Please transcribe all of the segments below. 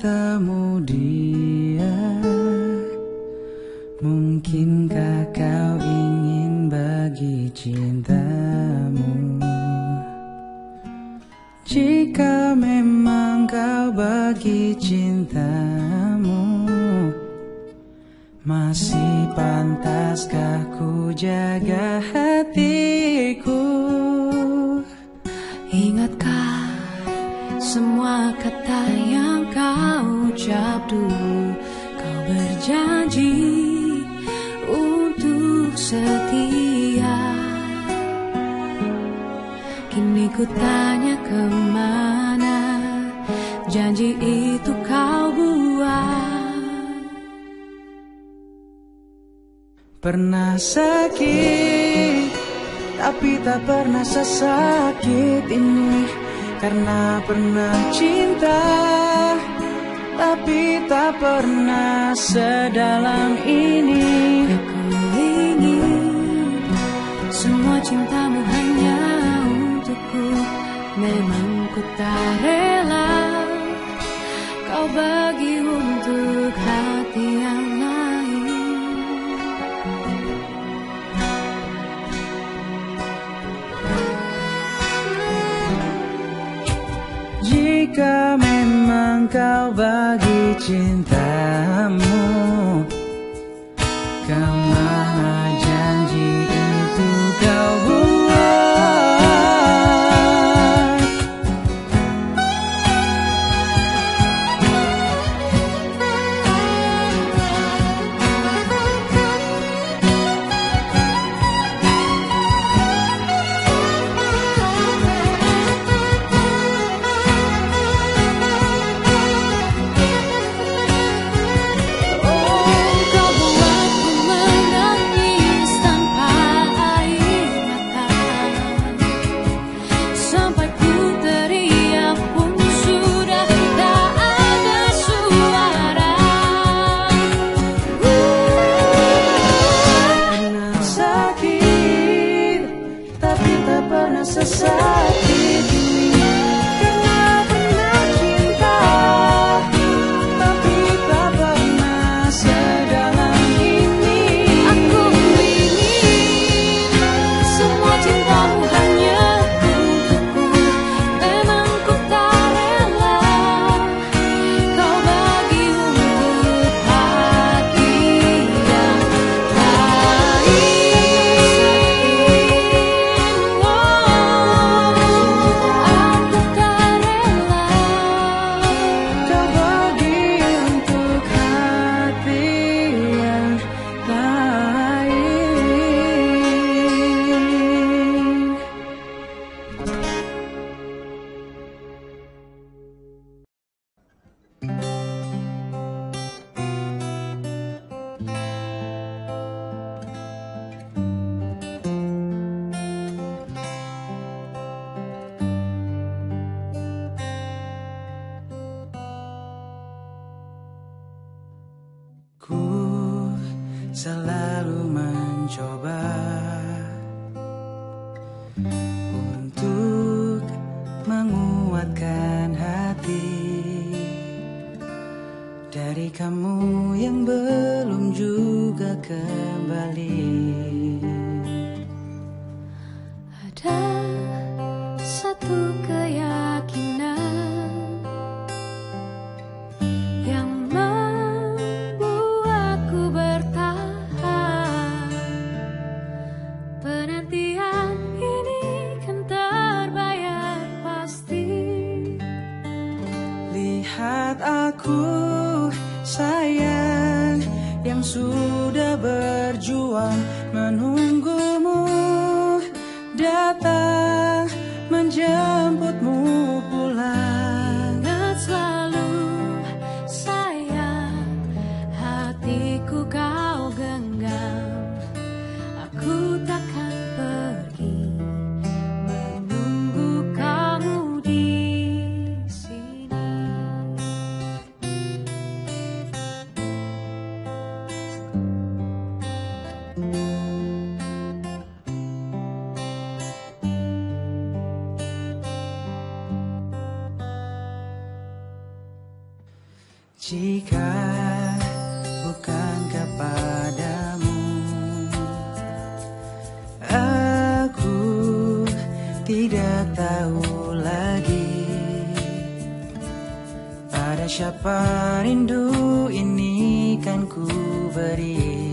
bertemu dia. Mungkinkah kau ingin bagi cintamu? Jika memang kau bagi cintamu, masih pantaskah ku jaga hatiku? Ingatkah semua kata yang kau ucap dulu? Kau berjanji untuk setia. Kini ku tanya kemana janji itu kau buat? Pernah sakit, tapi tak pernah sesakit ini. Karena pernah cinta, tapi tak pernah sedalam ini. Aku ingin semua cintamu hanya untukku. Memang ku tak rela kau bagi untuk hati yang lain. Jika memang kau bagi cintamu, kemana janji itu kau buat? Sesakit ini. Karena pernah cinta, tapi tak pernah sedalam ini. Aku ingin semua cintamu hanya untukku. Memang ku tak rela kau bagi untuk hati yang lain. Ku selalu mencoba untuk menguatkan hati dari kamu yang belum juga kembali. Ada satu keyakinan yang membuatku bertahan. Penantian ini kan terbayar pasti. Lihat aku sayang, Jika bukan kepadamu, aku tidak tahu lagi pada siapa rindu ini kan ku beri.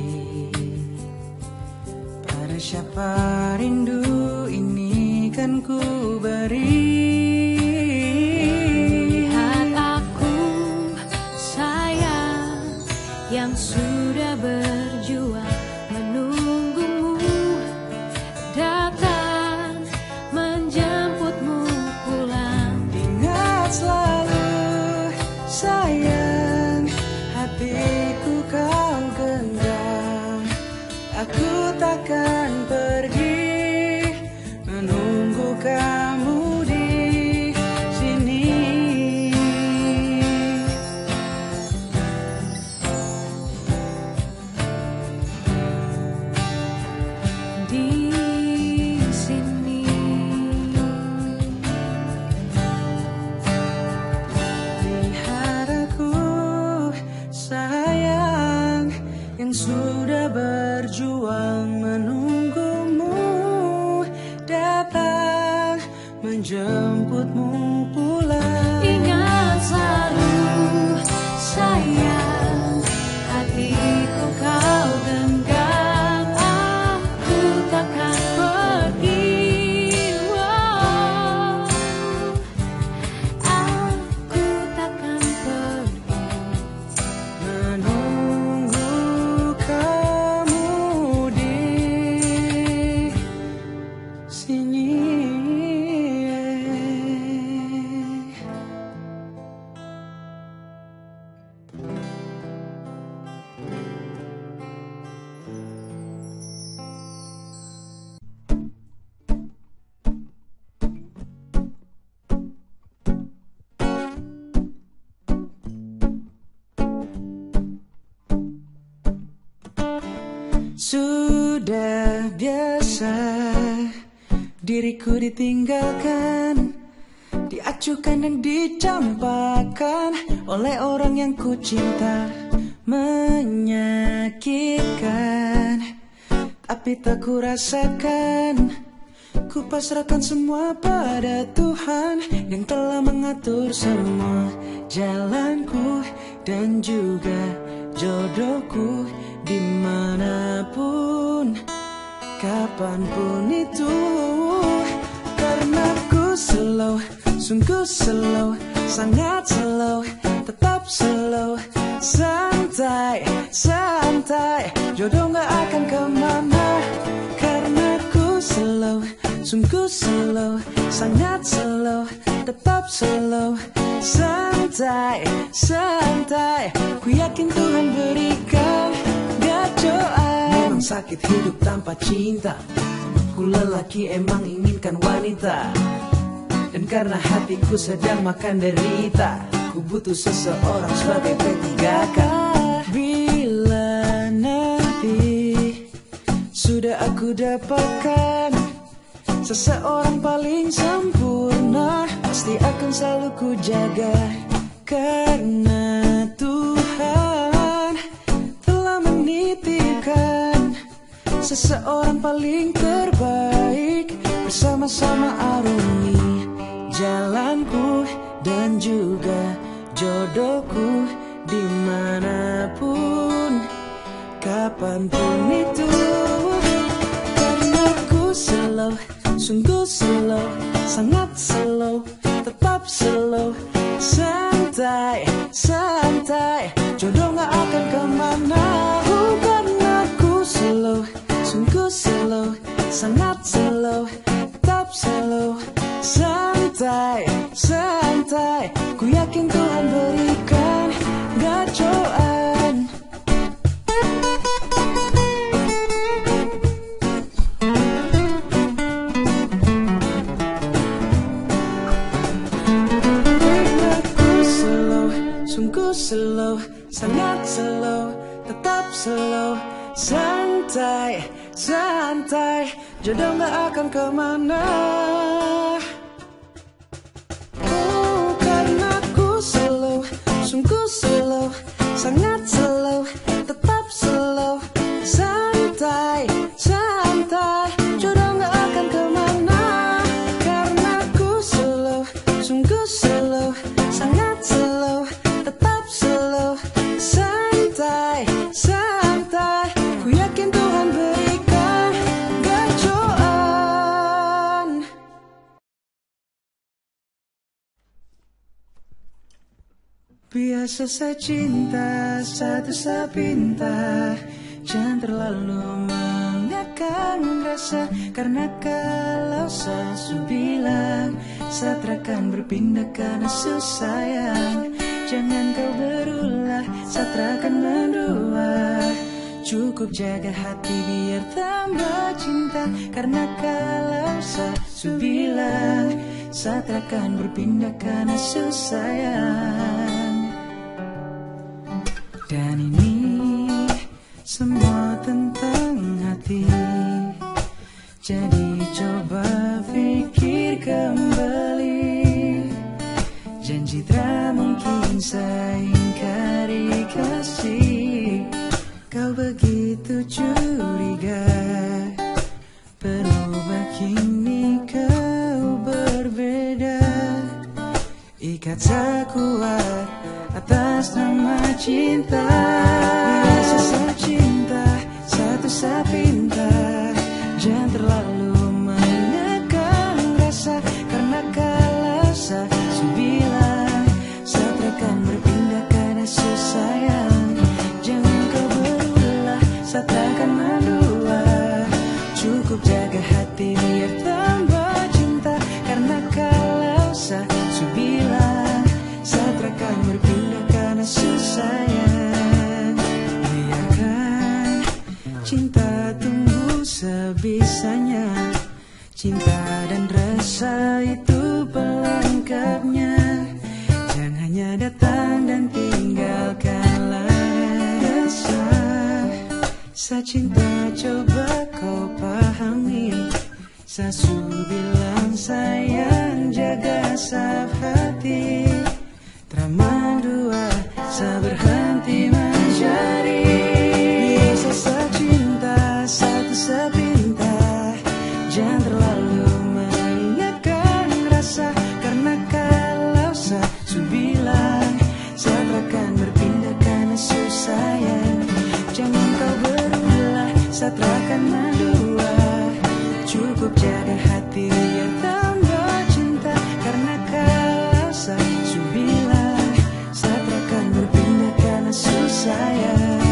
Pada siapa rindu ini kan ku beri. Yang sudah berjuang menunggumu datang menjemputmu pulang. Ingat selalu sayang, hatiku kau genggam. Aku takkan pergi menunggu kamu di sini. Sudah berjuang menunggumu datang menjemputmu pulang. Ingat selalu sayang, hatiku kau genggam. Aku takkan pergi, aku takkan pergi menunggu sini. Sudah biasa diriku ditinggalkan, diacuhkan dan dicampakkan oleh orang yang ku cinta. Menyakitkan, tapi tak ku rasakan. Ku pasrahkan semua pada Tuhan yang telah mengatur semua jalanku dan juga jodohku dimanapun, kapanpun itu. Karena ku slow, sungguh slow, sangat slow, tetap slow, santai, santai, jodoh gak akan kemana. Karena ku slow, sungguh slow, sangat slow, tetap slow, santai, santai, ku yakin Tuhan berikan gacoan. Memang sakit hidup tanpa cinta, ku lelaki emang inginkan wanita. Dan karena hatiku sedang makan derita, ku butuh seseorang sebagai P3K. Bila nanti sudah aku dapatkan seseorang paling sempurna, pasti akan selalu ku jaga. Karena Tuhan telah menitipkan seseorang paling terbaik, bersama-sama arungi jalanku dan juga jodohku dimanapun, kapanpun itu. Karena ku slow, sungguh slow, sangat slow, tetap slow, santai, santai, jodoh gak akan kemana. Karena ku slow, sungguh slow, sangat slow, tetap slow, santai, santai, ku yakin Tuhan berikan gacoan. Sungguh slow, sangat slow, tetap slow, santai, santai, jodoh gak akan kemana. Oh, karena ku slow, sungguh slow, Biasa saya cinta, satu saya pinta. Jangan terlalu mengekang rasa, karena kalau saya bilang saya akan berpindah karena sayang. Jangan kau berulah, saya akan mendua. Cukup jaga hati biar tambah cinta, karena kalau saya bilang saya akan berpindah karena sayang. Dan ini semua tentang hati, jadi coba pikir kembali. Janji tak mungkin saya ingkari kasih. Kau begitu curiga, berubah kini kau berbeda. Ikat saya kuat atas nama cinta. Biasa saya cinta, satu saya pinta. Jangan terlalu menekan rasa, karena kalau saya bilang saya akan berpindah karena sayang. Jangan kau berulah, saya akan mendua. Cukup jaga hati biar tambah cinta, karena kalau saya bilang saya akan berpindah karena sayang. Biarkan cinta tumbuh sebisanya, cinta dan rasa itu pelengkapnya. Jangan hanya datang dan tinggalkanlah rasa. Saya cinta coba kau pahami. Saya bilang sayang, jaga saf hati. Drama dua, saya berhenti mencari. Biasa saya cinta, satu saya pinta. Jangan terlalu mengingatkan rasa, karena kalau saya bilang saya akan berpindah karena sayang. Jangan kau berulah, saya akan mendua. Cukup jaga hati biar tambah cinta, karena kalau saya bilang saya akan berpindah karena sayang.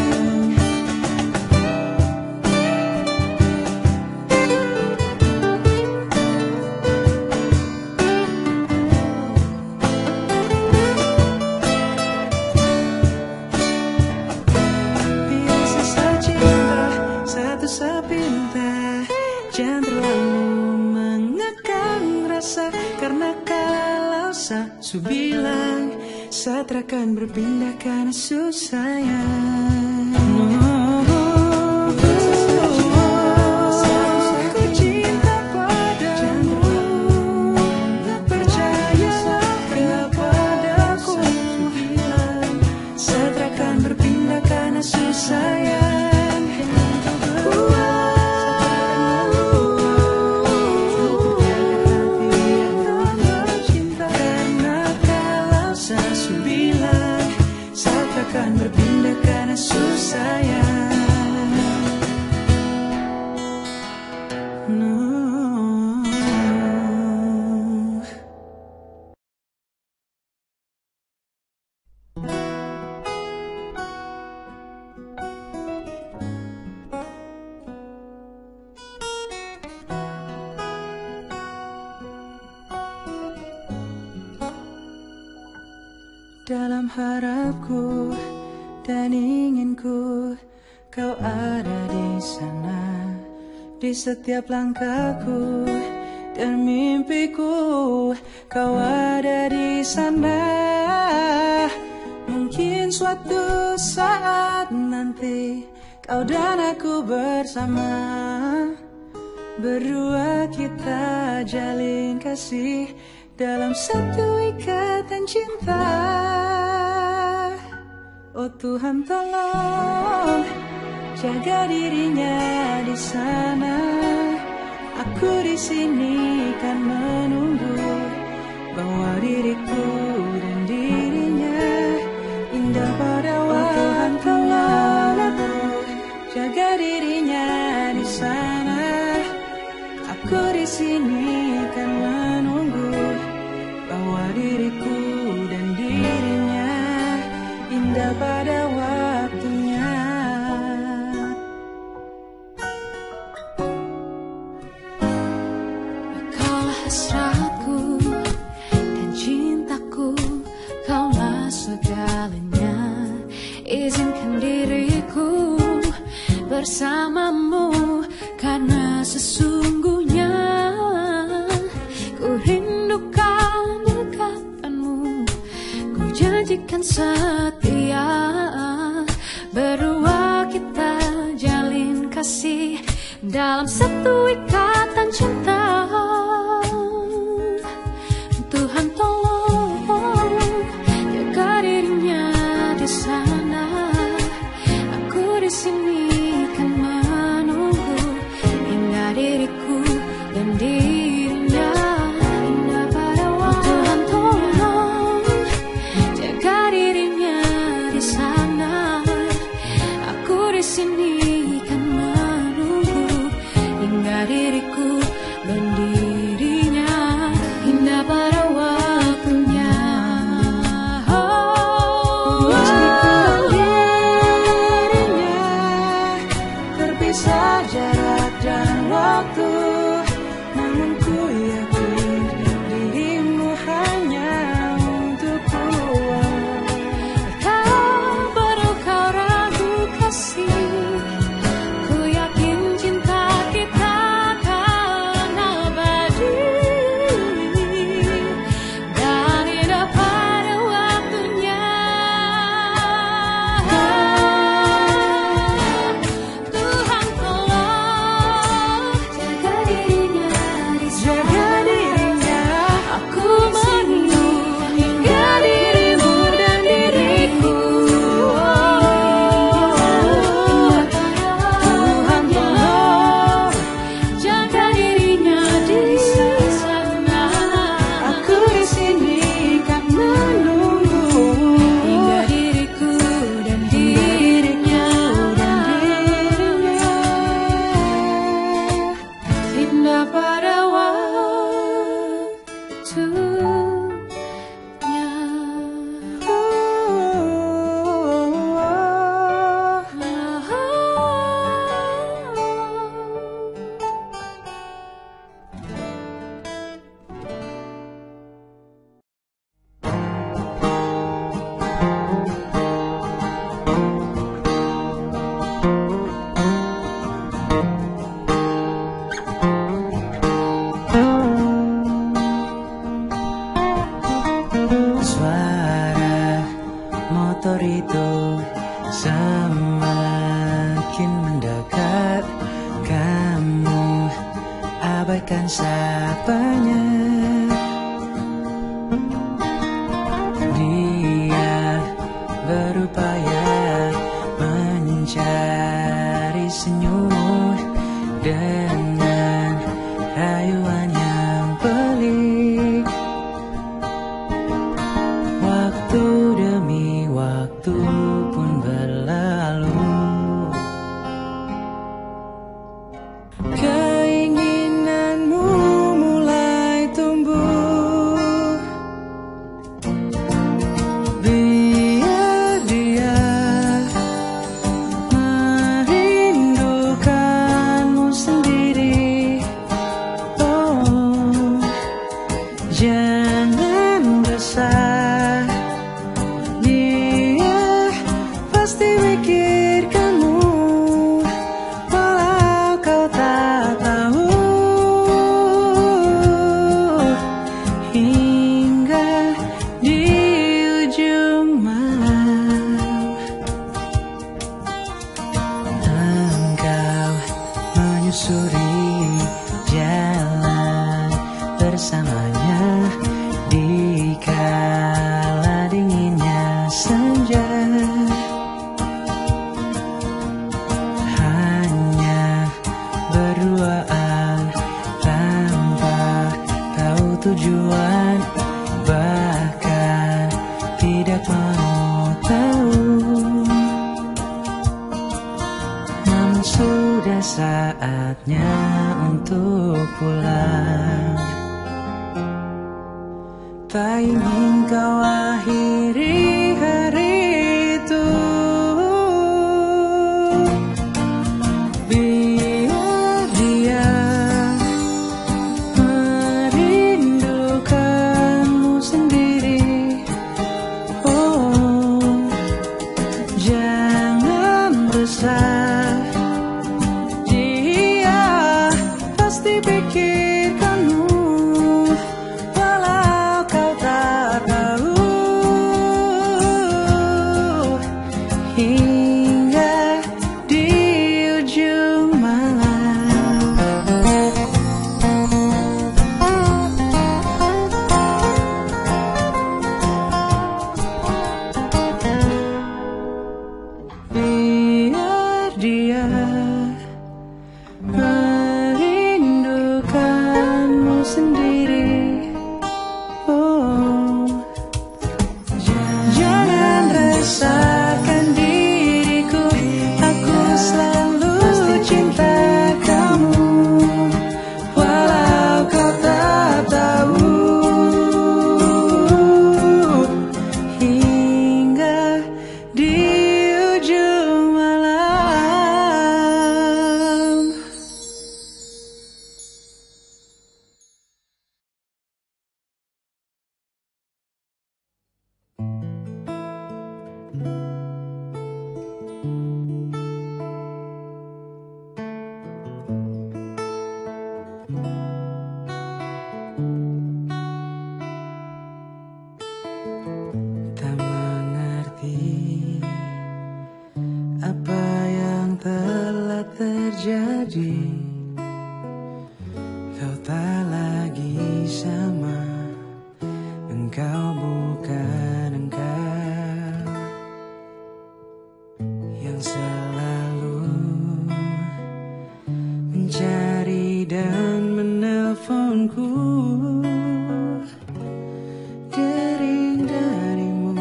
Biasa saya cinta, satu saya pinta. Jangan terlalu mengekang rasa, karena kalau saya bilang saya akan berpindah karena sayang. Aku cinta padamu, percayalah kepadaku. Saya akan berpindah karena sayang. Akan berpindah karena sayang. No. Dalam harapku dan inginku, kau ada di sana, di setiap langkahku dan mimpiku. Kau ada di sana. Mungkin suatu saat nanti kau dan aku bersama, berdua kita jalin kasih dalam satu ikatan cinta. Oh Tuhan, tolong jaga dirinya di sana. Aku di sini kan menunggu, bawa diriku dan dirinya indah pada waktu. Tuhan, tolong aku jaga dirinya di sana. Aku di sini kan menunggu, bawa diriku dan dirinya indah pada waktunya. Kaulah hasratku dan cintaku, kaulah segalanya. Izinkan diriku bersamamu, karena sesungguhnya ku rindukan dekapanmu. Ku janjikan setia, berdua kita jalin kasih dalam satu ikatan cinta. Tuhan tolong jaga dirinya di sana, aku di sini kan menunggu hingga diriku dan dirinya indah pada waktu. Tuhan tolong jaga dirinya di sana, aku di sini kan menunggu hingga diriku dan dirinya indah pada waktunya. Terpisah jarak dan waktu, namun ku yakin dirimu hanya untukku. Tak perlu kau ragu kasih, ku yakin cinta kita akan abadi dan indah pada waktunya. Tuhan tolong jaga dirinya di Jaga dirinya, aku menunggu hingga dirimu dan diriku. Tuhan tolong Jaga dirinya di sana, aku di sini kan menunggu hingga diriku dan dirinya indah pada suara motor itu semakin mendekat. Kamu abaikan sapanya. Dia berupaya mencari senyum dengan rayuan yang pelik. Waktu demi waktu pun berlalu, keinginanmu mulai tumbuh. Biar dia merindukanmu sendiri. Oh, jangan resah, dia pasti mikirkanmu, walau kau tak tahu. Hingga di ujung malam engkau menyusuri jalan bersamanya di kala dinginnya senja. Hanya berduaan tanpa tahu tujuan, bahkan tidak mau tahu. Namun sudah saatnya untuk pulang. Tak ingin kau akhiri hari memikirkanmu, walau kau tak tahu. Hingga di ujung malam, biar dia merindukanmu sendiri. Oh, jangan resahkan diriku, aku selalu cinta kamu, walau kau tak tahu. Hingga di ujung malam. Tak mengerti apa yang telah terjadi. Kau tak lagi sama, engkau bukan engkau yang selalu mencari dan menelponku. Dering darimu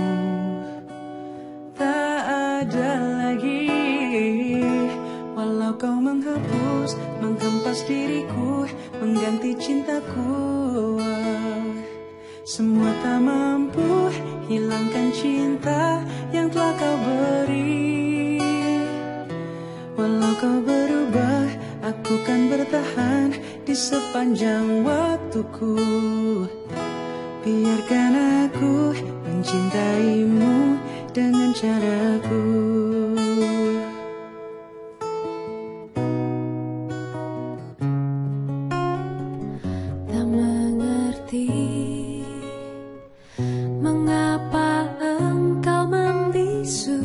tak ada lagi, walau kau menghapus, menghempas diriku, mengganti cintaku. Semua tak mampu hilangkan cinta yang telah kau beri. Walau kau berubah, aku kan bertahan di sepanjang waktuku. Biarkan aku mencintaimu dengan caraku. Tak mengerti mengapa engkau membisu.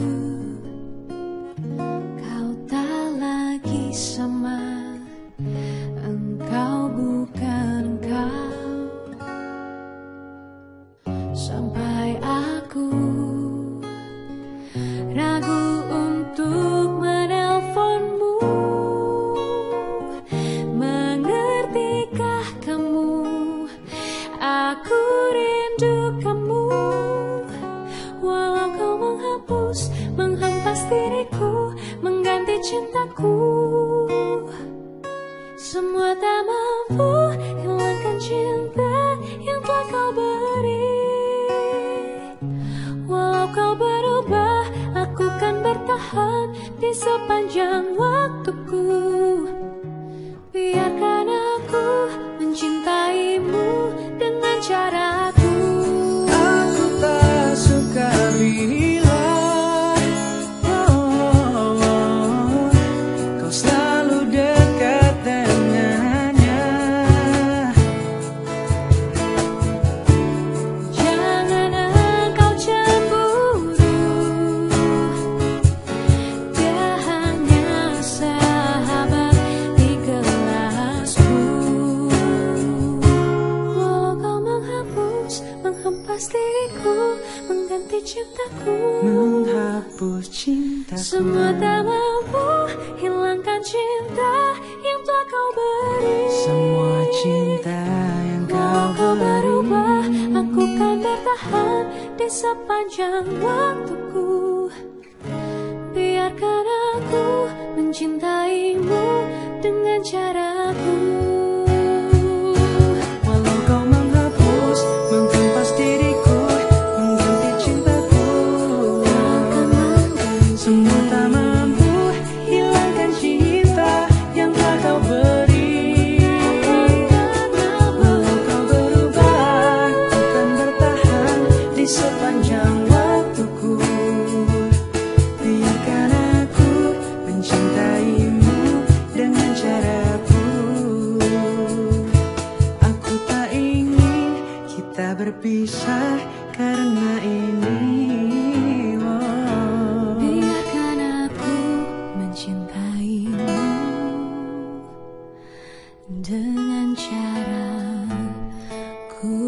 Kau tak lagi sama, engkau bukan engkau. Sampai aku ragu untuk menelponmu. Mengertikah kamu? Aku rindu kamu. Walau kau menghapus, menghempas diriku, mengganti cintaku. Semua tak mampu hilangkan cinta yang telah kau beri. Walau kau berubah, aku kan bertahan di sepanjang waktuku. Biarkan aku mencintaimu dengan caraku. Aku tak suka bila kau selalu dekat dengannya. Jangan engkau cemburu, dia hanya sahabat di kelasku. Walau kau menghapus, menghempas diriku, mengganti cintaku. Menghapus cintaku. Semua tak mampu hilangkan cinta yang telah kau beri. Semua cinta yang Walau kau kau berubah, beri. aku kan bertahan di sepanjang waktuku. Biarkan aku mencintaimu dengan caraku. Walau kau menghapus, menghempas diriku, mengganti cintaku. Semua tak mampu hilangkan cinta yang telah kau beri. Walau kau berubah, aku kan bertahan di sepanjang waktuku. Biarkan aku mencintaimu dengan caraku. berpisah karena ini. Biarkan aku mencintaimu dengan caraku.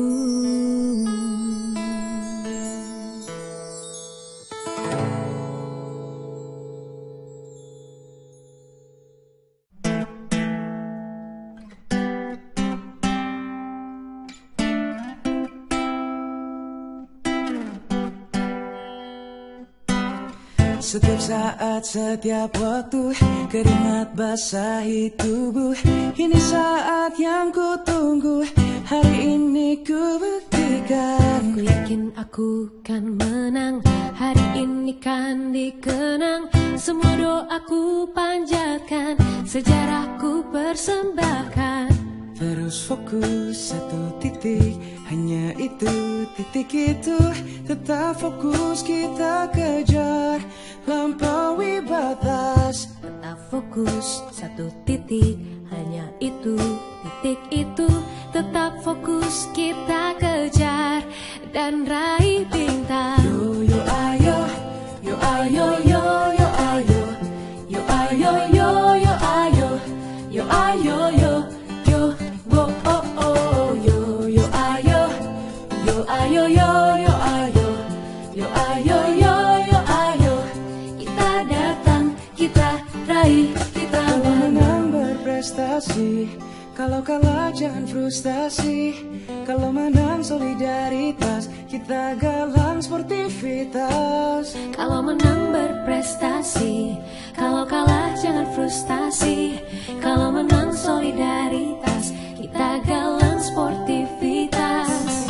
Setiap saat, setiap waktu, keringat basahi tubuh. Ini saat yang ku tunggu, hari ini ku buktikan. Aku yakin aku kan menang, hari ini kan dikenang. Semua doaku panjatkan, sejarahku persembahkan. Terus fokus satu titik, hanya itu, titik itu. Tetap fokus kita kejar, lampaui batas. Tetap fokus satu titik, hanya itu, titik itu. Tetap fokus kita kejar dan raih bintang. Yo yo ayo, yo ayo yo yo ayo, yo ayo yo yo ayo, yo ayo yo yo wo oh oh, yo yo ayo, yo ayo yo yo ayo, yo ayo yo yo ayo. Kita datang, kita raih, kita Menang berprestasi, kalau kalah jangan frustasi. Kalau menang solidaritas, kita galang sportivitas. Kalau menang berprestasi, kalau kalah jangan frustasi. Kalau menang solidaritas, kita galang sportivitas.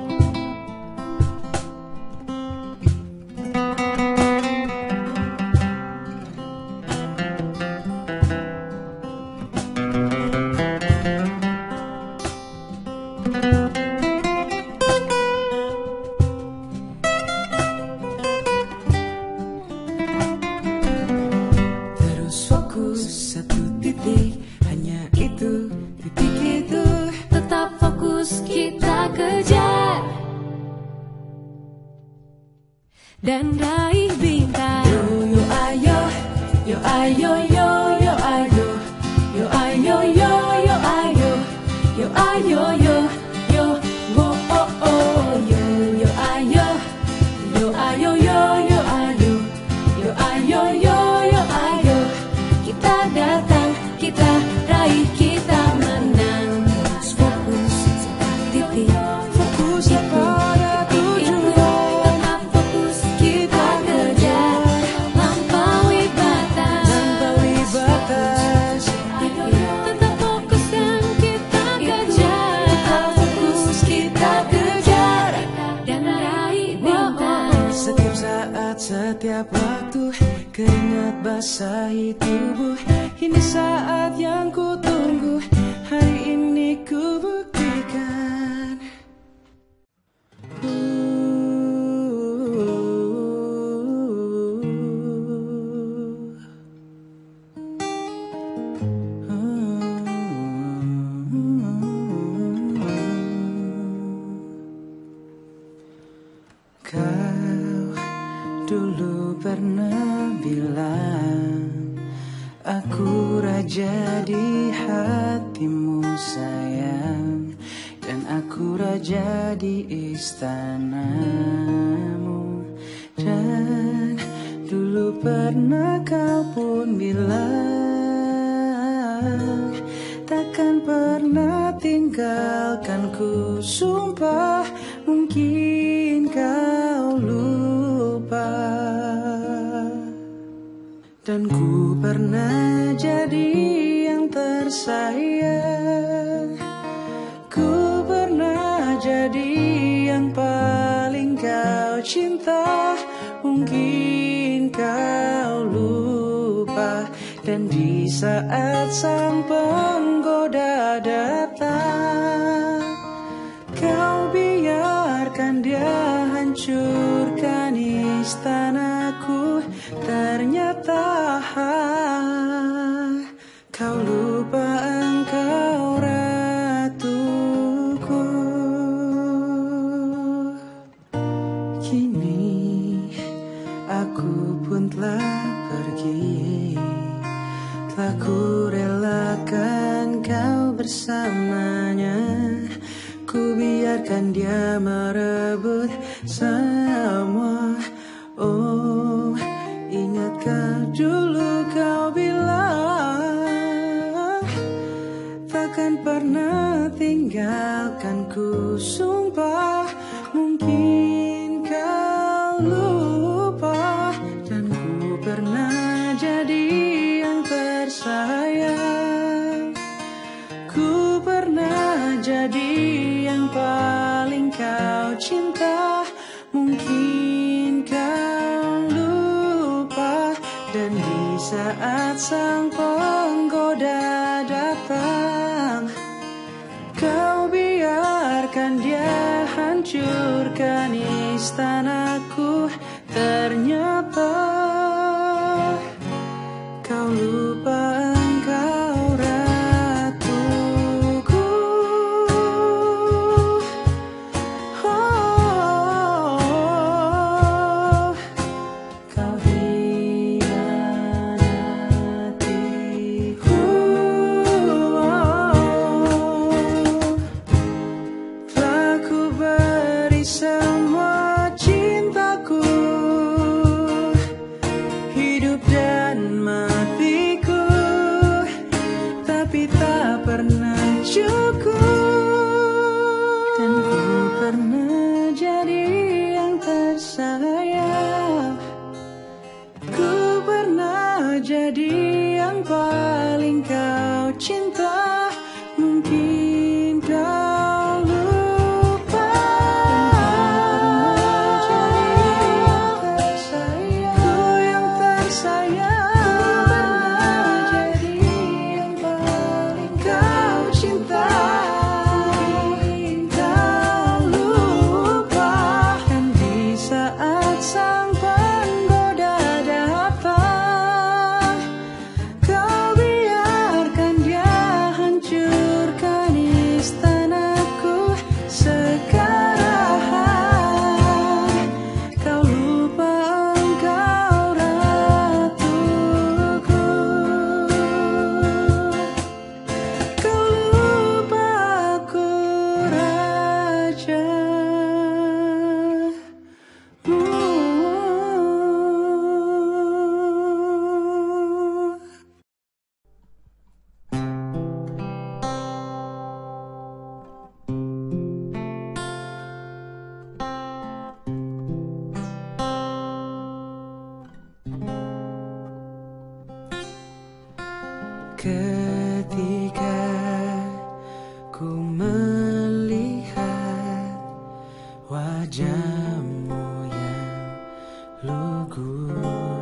Terus fokus satu titik, hanya itu, titik itu. Tetap fokus kita kejar dan raih bintang. Yo yo ayo, yo ayo yo yo ayo, yo ayo yo yo ayo, yo ayo yo yo wo oh oh, yo yo ayo, yo ayo yo yo ayo, yo ayo yo yo ayo. Kita datang, kita raih, kita menang. Terus fokus satu titik, Fokus pada tujuan, tetap fokus kita kejar, lampaui batas. lampaui batas. Tetap fokus dan kita kejar, Tetap fokus kita kejar, dan raih bintang. setiap saat, setiap waktu, keringat basahi tubuh. Ini saat yang ku tunggu, hari ini ku buktikan. Kau dulu pernah bilang aku raja di hatimu sayang, dan aku raja di istanamu. Dan dulu pernah kau pun bilang takkan pernah tinggalkanku. Sumpah mungkin kau lupa, dan ku pernah jadi yang tersayang. Ku pernah jadi yang paling kau cinta. Mungkin kau lupa, dan di saat sang penggoda datang, kau biarkan dia hancurkan istanaku. Ternyata kau lupa engkau ratuku. seadanya. Ku biarkan dia merebut semua. Oh, ingatkah dulu kau bilang takkan pernah tinggalkan ku, sumpah. Mungkin kau lupa, dan ku pernah jadi yang tersayang. Ku pernah jadi yang paling kau cinta. Mungkin kau lupa, dan di saat sang penggoda datang, kau biarkan dia hancurkan istanaku. Ternyata kau lupa engkau ratuku. Oh, kau hianatiku. Telah ku beri semua cintaku, hidup dan matiku, tapi tak pernah cukup. Dan ku pernah jadi yang tersayang. Ku pernah jadi yang paling kau cinta. Mungkin kau lupa, dan kau pernah jadi yang tersayang. Ku pernah jadi ketika ku melihat wajahmu yang lugu,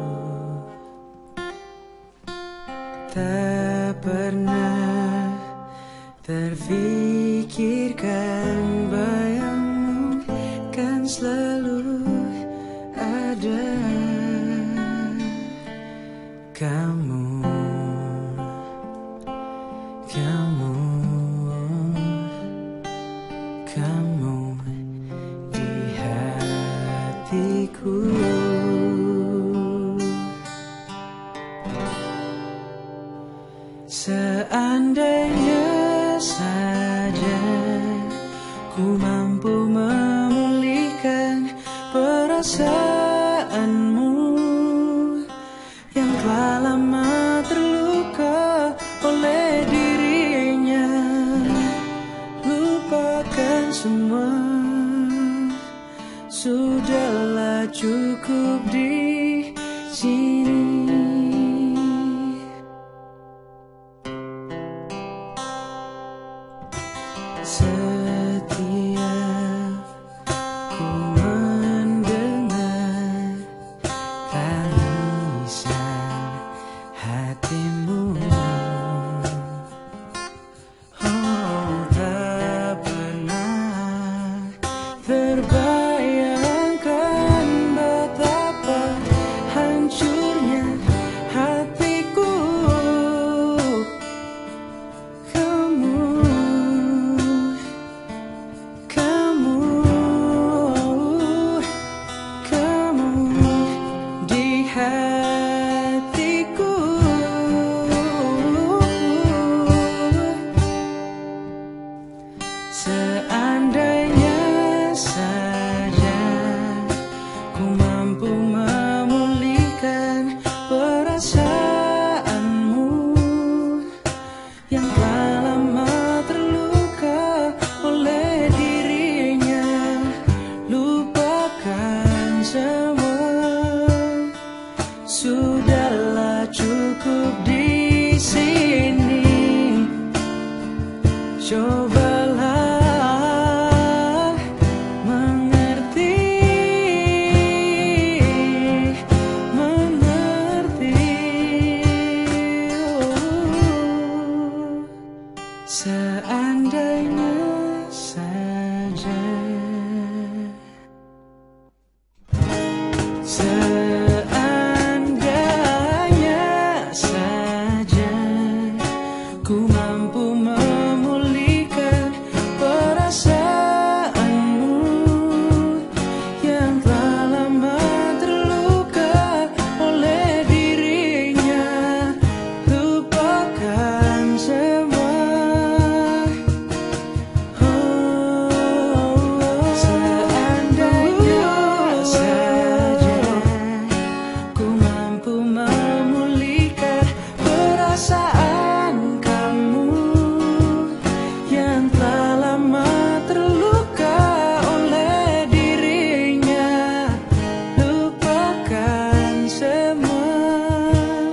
tak pernah terfikirkan bayangmu kan selalu ada. Kamu di hatiku. Seandainya saja ku mampu memulihkan perasaanmu yang telah lama terluka oleh dirinya. Lupakan semua, sudahlah cukup di sini. Setiap ku mendengar tangisan hatimu, oh, tak pernah terbayangkan betapa hancurnya hatiku. Seandainya saja ku mampu memulihkan perasaanmu yang telah lama terluka oleh dirinya. Lupakan semua, sudahlah cukup di sini. Cobalah mengerti, seandainya saja, seandainya saja ku mampu memulihkan perasaanmu yang telah lama terluka oleh dirinya. Lupakan semua, seandainya saja ku mampu memulihkan perasaan kamu yang telah lama terluka oleh dirinya. Lupakan semua,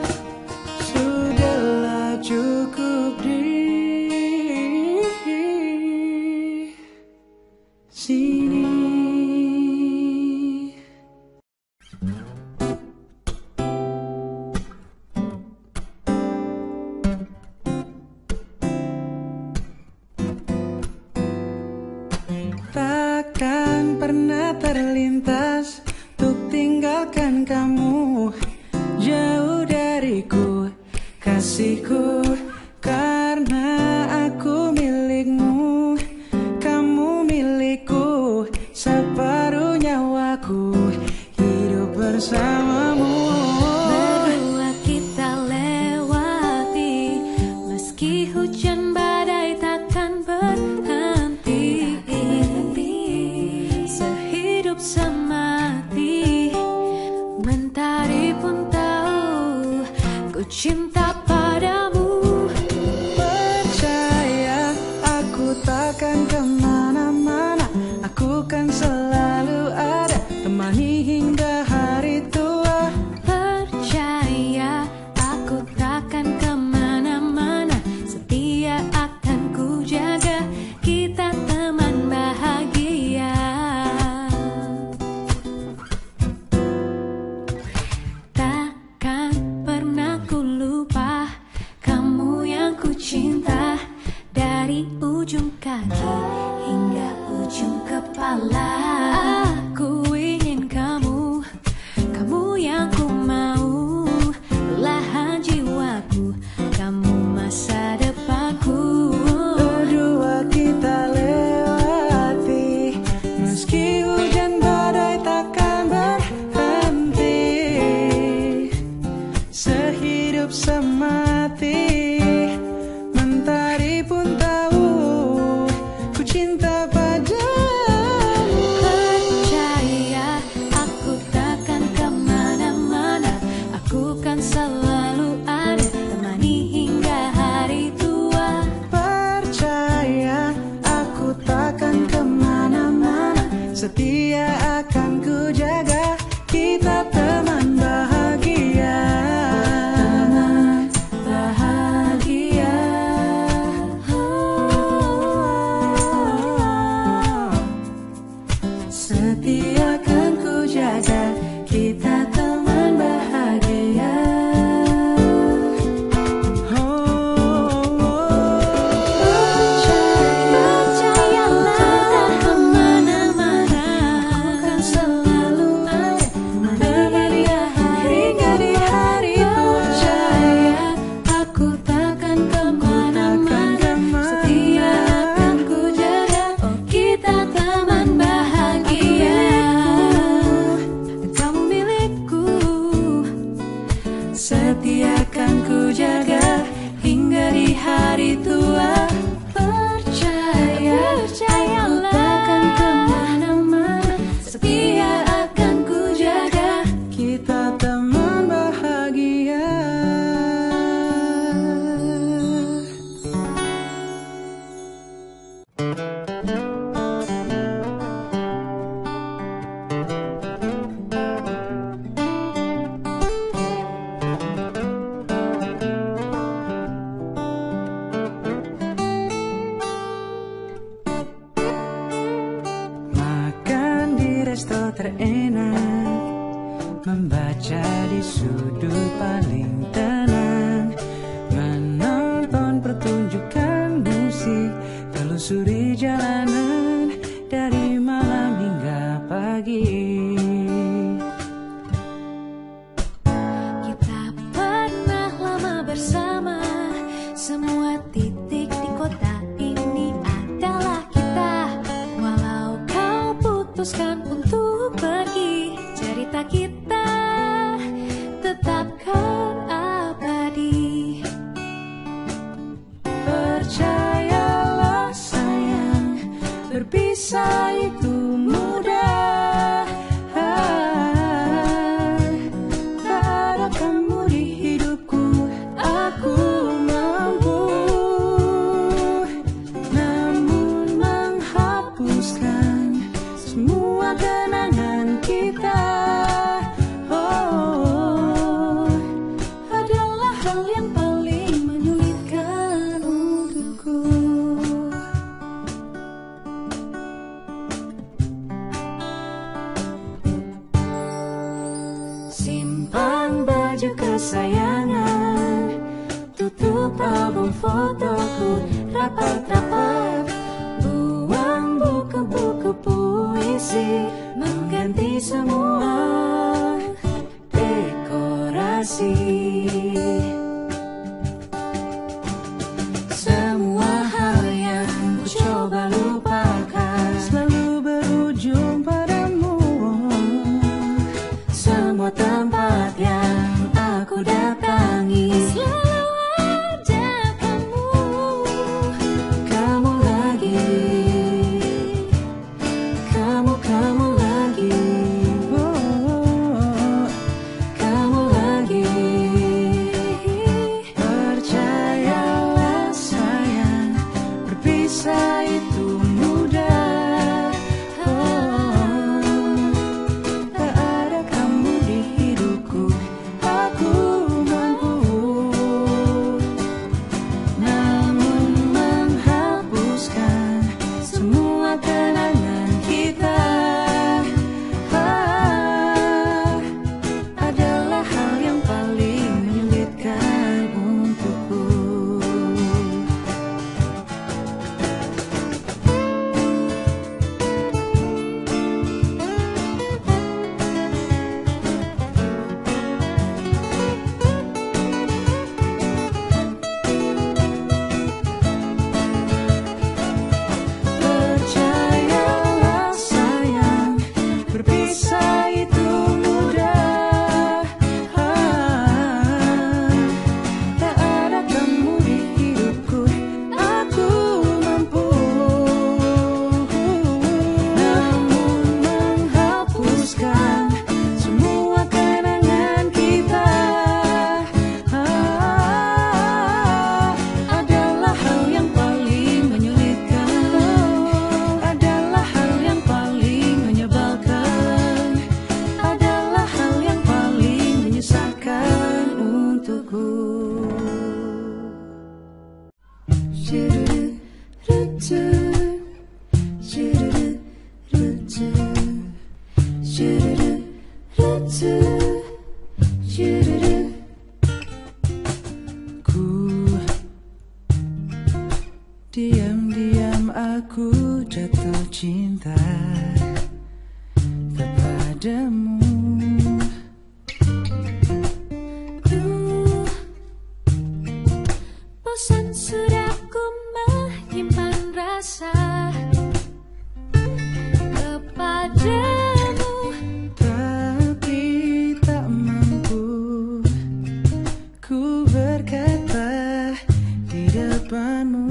sudahlah cukup di sini. Takkan pernah terlintas untuk tinggalkan kamu jauh dariku, kasihku, karena aku milikmu, kamu milikku, separuh nyawaku hidup bersamamu. Berdua kita lewati, meski hujan badai takkan berhenti. Sehidup semati, mentari pun tahu ku cinta padamu. Percaya aku takkan kemana-mana, aku kan selalu ada, temani hingga hari tua. Percaya aku takkan kemana-mana, setia akan ku jaga, kita teman bahagia. Takkan pernah ku lupa kamu yang ku cinta, dari ujung kaki hingga ujung kepala. Aku ingin kamu, kamu yang ku mau, belahan jiwaku, kamu masa depanku. Berdua kita lewati, meski hujan badai takkan berhenti. Sehidup semati, mentari pun tahu ku cinta padamu. Percaya aku takkan kemana-mana, aku kan selalu ada, temani hingga hari tua. Percaya aku takkan kemana-mana, setia akan ku jaga, kita teman bahagia. Teman bahagia. Setia akan ku jaga, kita teman bahagia. Percayalah tak kemana-mana, resto terenak, membaca di sudut paling tenang, menonton pertunjukan musik, telusuri jalanan dari malam hingga pagi. Kita pernah lama bersama, semua titik di kota ini adalah kita. Walau kau putuskan untuk pergi, cerita kita tetapkan abadi. Percayalah sayang, berpisah itu mudah. Tak ada kamu di hidupku, aku mampu. Namun menghapuskan semua kenangan kita, oh, adalah hal yang paling menyulitkan untukku. Simpan baju kesayangan, tutup album fotoku rapat-rapat, buang buku-buku puisi, mengganti semua dekorasi. Semua hal yang ku coba lupakan selalu berujung padamu. Semua tempat yang aku datangi Selalu ada kamu, kamu lagi, kamu lagi, oh, kamu lagi. Percayalah sayang, berpisah itu mudah, oh, tak ada kamu di hidupku, aku mampu. Namun menghapuskan semua kenangan kita, adalah hal yang paling menyulitkan untukku. Percayalah sayang, berpisah itu mudah, tak ada kamu di hidupku, aku mampu. Namun menghapuskan semua kenangan kita, adalah hal yang paling menyulitkan, adalah hal yang paling menyebalkan, adalah hal yang paling menyusahkan untukku. Syururutu, syururutu, syururutu, syururu. Ku diam-diam aku jatuh cinta kepadamu. bosan sudah ku menyimpan rasa kepadamu. Tapi tak mampu ku berkata di depanmu.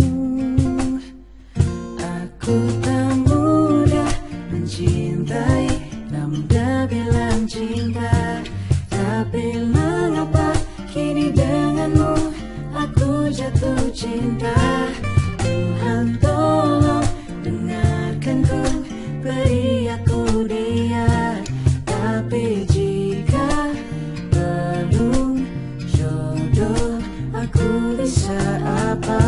Aku tak mudah mencintai, namun dia bilang cinta. Tapi mengapa kini denganmu aku jatuh cinta? Tuhan tolong dengarkanku, beri aku dia. Tapi jika belum jodoh, aku bisa apa?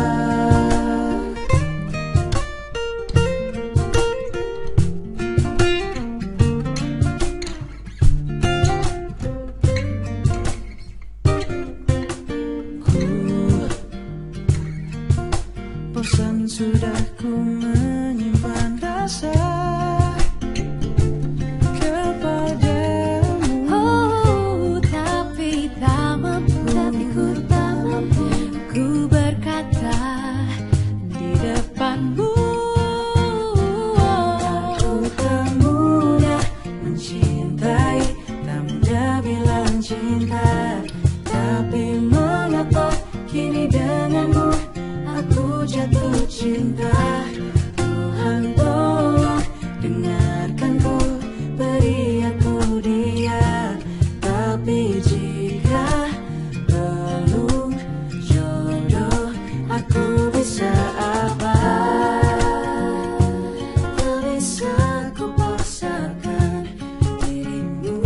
bisa ku paksakan dirimu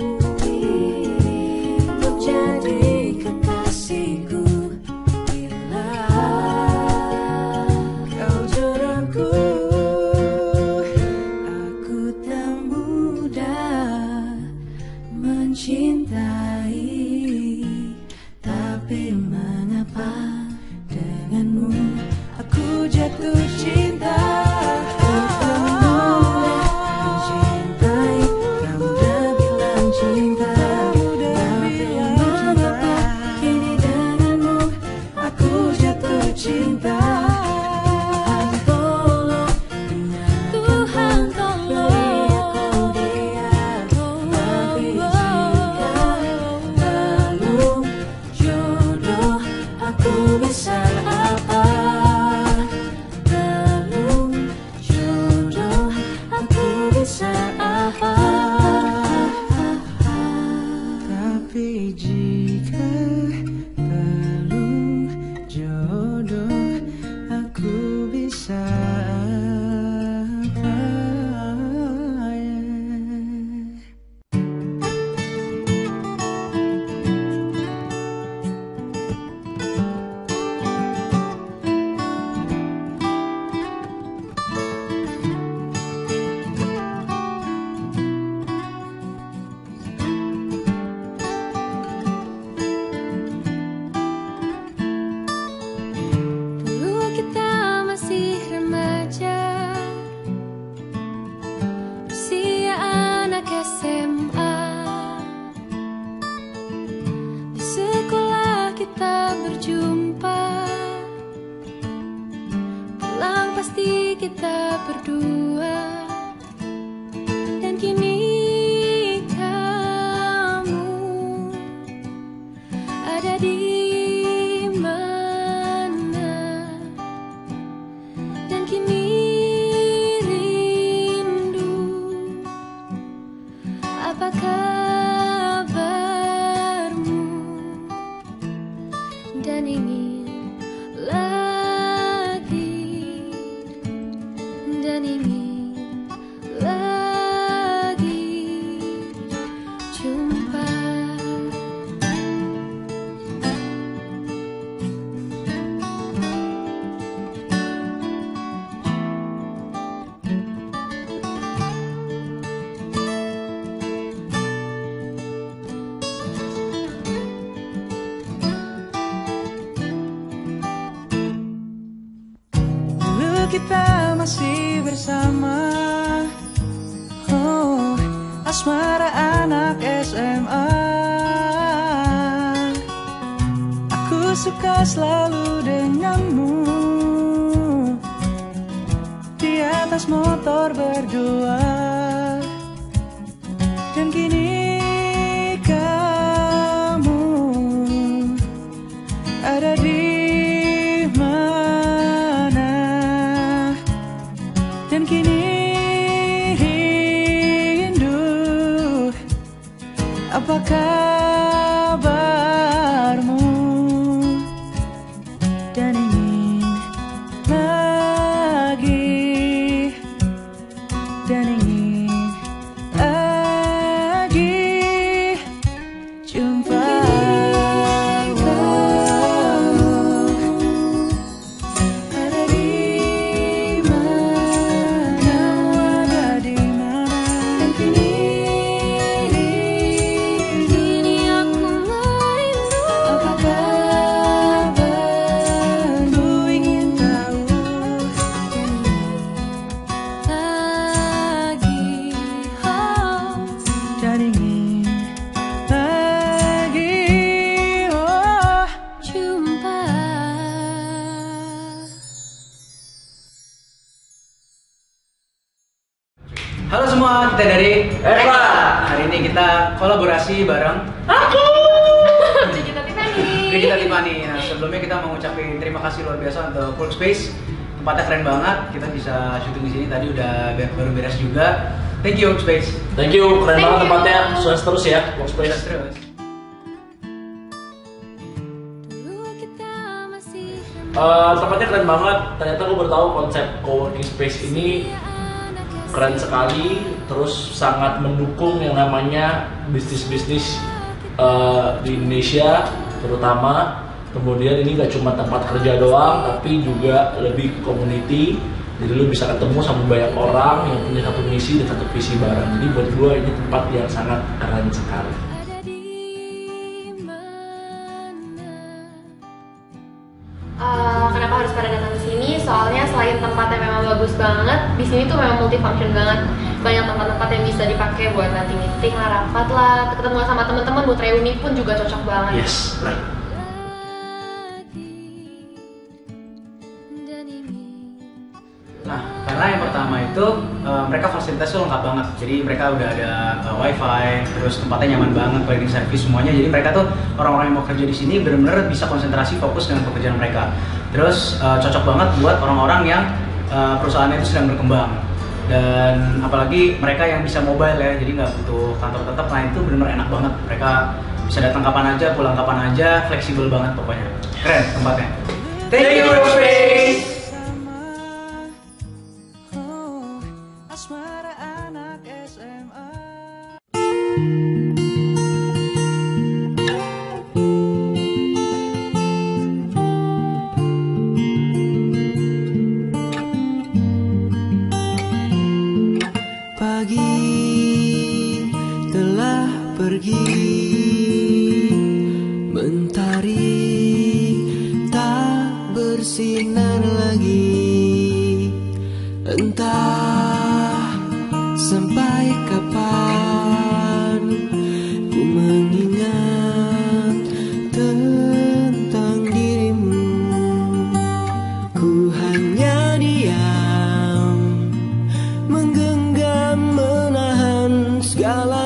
untuk jadi kekasihku. Bila kau jodohku, aku tak mudah mencintai, tapi mengapa denganmu aku jatuh cinta. Tapi jika belum jodoh, aku bisa apa ya? Kita berdua, dan kini kamu ada di mana, dan kini rindu. Apa kabarmu, dan ingin dan ingin lagi jumpa. Dulu kita masih bersama, oh, asmara anak SMA. Aku suka selalu denganmu di atas motor berdua, dan kini kamu ada di dan kini rindu. Apa kabarmu, dan ingin lagi, dan ingin lagi jumpa. Halo semua, kita dari Eva. Hari ini kita kolaborasi bareng aku, Brigita Tiffany. Brigita Tiffany. Nah, sebelumnya kita mau ngucapin terima kasih luar biasa untuk Workspace. Tempatnya keren banget. Kita bisa syuting di sini. Tadi udah baru beres juga. Thank you Workspace. Thank you, keren banget tempatnya. Sukses terus ya, Workspace. Terus. Tempatnya keren banget. Ternyata gue baru tahu konsep co-working space ini keren sekali, terus sangat mendukung yang namanya bisnis-bisnis di Indonesia terutama. Kemudian ini gak cuma tempat kerja doang, tapi juga lebih community. Jadi lu bisa ketemu sama banyak orang yang punya satu misi dan satu visi bareng. Jadi buat gue ini tempat yang sangat keren sekali. Kenapa harus pada datang ke sini? Soalnya selain tempatnya memang bagus banget, di sini tuh memang multifunction banget. Banyak tempat-tempat yang bisa dipakai buat nanti meeting lah, rapat lah, ketemu sama teman-teman buat reuni pun juga cocok banget. Yes, right. Nah, karena yang pertama itu mereka fasilitasnya lengkap banget. Jadi mereka udah ada wifi, terus tempatnya nyaman banget, cleaning service semuanya. Jadi mereka tuh orang-orang yang mau kerja di sini benar-benar bisa konsentrasi fokus dengan pekerjaan mereka. Terus cocok banget buat orang-orang yang perusahaannya itu sedang berkembang. Dan apalagi mereka yang bisa mobile ya, jadi nggak butuh kantor tetap. Nah itu benar-benar enak banget. Mereka bisa datang kapan aja, pulang kapan aja, fleksibel banget pokoknya. Keren tempatnya. Thank you Workspace. Asmara anak SMA. Pagi telah pergi, mentari tak bersinar lagi. Entah sampai kapan ku mengingat tentang dirimu. Ku hanya diam, menggenggam, menahan segala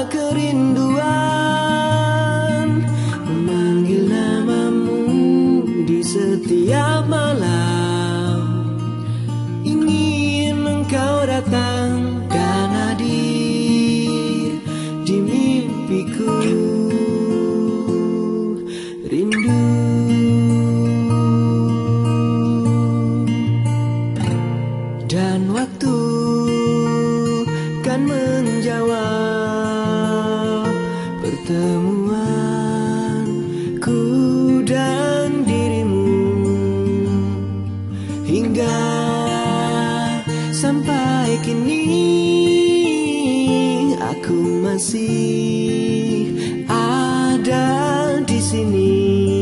kerinduan, memanggil namamu di setiap malam. Ingin engkau datang dan hadir di mimpiku. Rindu dan waktu kan menjawab pertemuanku dan dirimu. Hingga sampai kini aku masih ada di sini.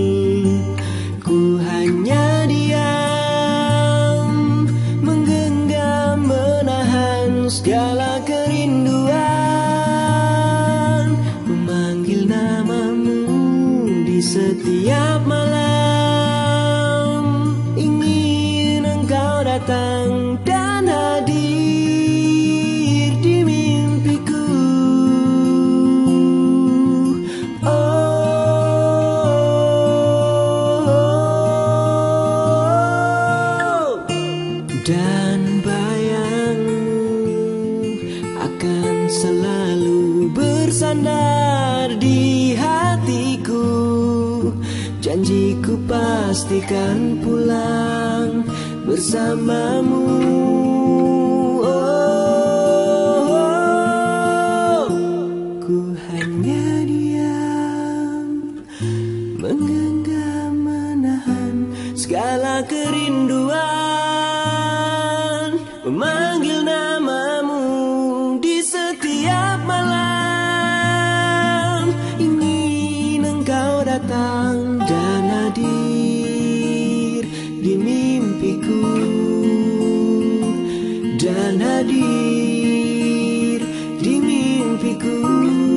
Ku hanya diam, menggenggam, menahan segala kerinduan, memanggil namamu di setiap malam. Ingin engkau datang dan hadir di mimpiku. Oh, dan bayangmu akan selalu bersandar di hatiku. Janjiku pastikan pulang bersamamu. Oh, ku hanya diam, menggenggam, menahan segala kerinduan, memanggil namamu di setiap malam. Ingin engkau datang dan hadir di mimpiku, dan hadir di mimpiku.